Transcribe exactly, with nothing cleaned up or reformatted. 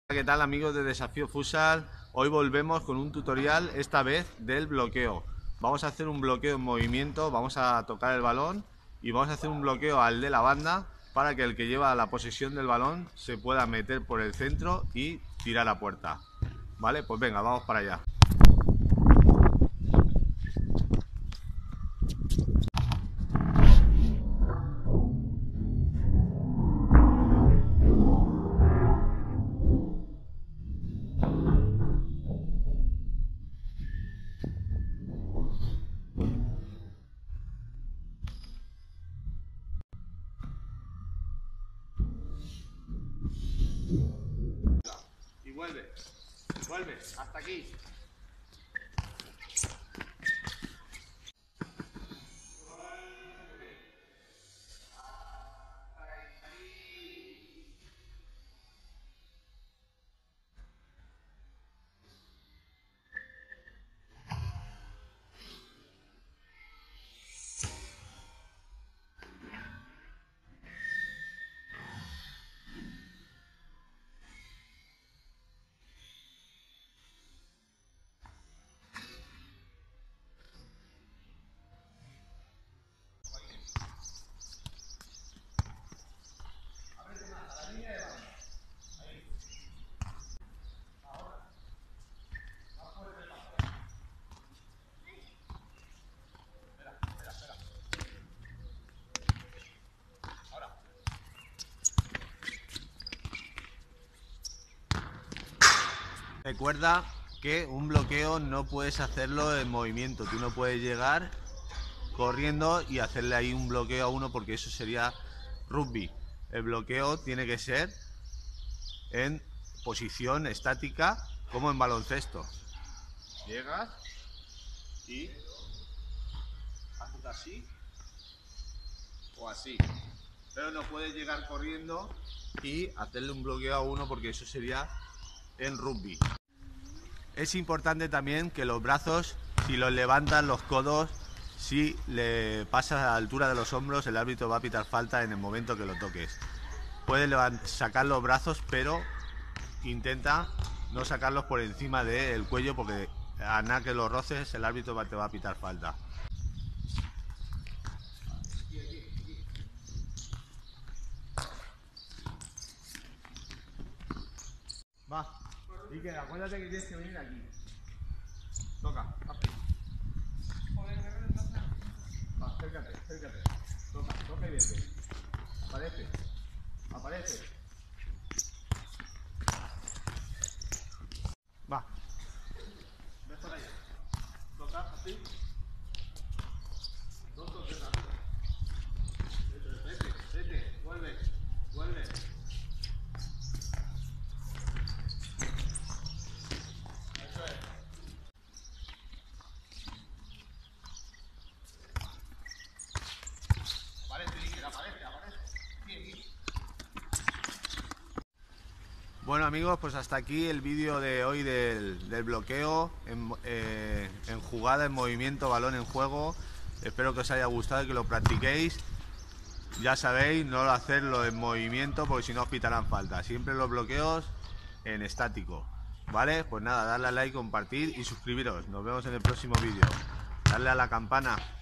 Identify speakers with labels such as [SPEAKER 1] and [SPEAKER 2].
[SPEAKER 1] ¿Qué tal, amigos de Desafío Futsal? Hoy volvemos con un tutorial, esta vez del bloqueo. Vamos a hacer un bloqueo en movimiento, vamos a tocar el balón y vamos a hacer un bloqueo al de la banda para que el que lleva la posesión del balón se pueda meter por el centro y tirar a puerta. ¿Vale? Pues venga, vamos para allá. Y vuelve, vuelve, hasta aquí. Recuerda que un bloqueo no puedes hacerlo en movimiento, tú no puedes llegar corriendo y hacerle ahí un bloqueo a uno porque eso sería rugby. El bloqueo tiene que ser en posición estática como en baloncesto. Llegas y haces así o así, pero no puedes llegar corriendo y hacerle un bloqueo a uno porque eso sería en rugby. Es importante también que los brazos, si los levantas, los codos, si le pasas a la altura de los hombros, el árbitro va a pitar falta en el momento que lo toques. Puedes sacar los brazos, pero intenta no sacarlos por encima del cuello porque a nada que los roces el árbitro te va a pitar falta. Va, y que acuérdate que tienes que venir aquí. Toca, rápido. Va, acércate, acércate. Toca, toca y vete. Aparece, aparece. Va. Ves por allá. Toca, así. Dos toques rápido. Vete, vete, vuelve, vuelve. Eso es. Aparece, Iker, aparece, aparece. Aquí, aquí. Bueno, amigos, pues hasta aquí el vídeo de hoy del, del bloqueo en, eh, en jugada, en movimiento, balón en juego. Espero que os haya gustado y que lo practiquéis. Ya sabéis, no hacerlo en movimiento porque si no os pitarán falta. Siempre los bloqueos en estático. ¿Vale? Pues nada, darle a like, compartir y suscribiros. Nos vemos en el próximo vídeo. Darle a la campana.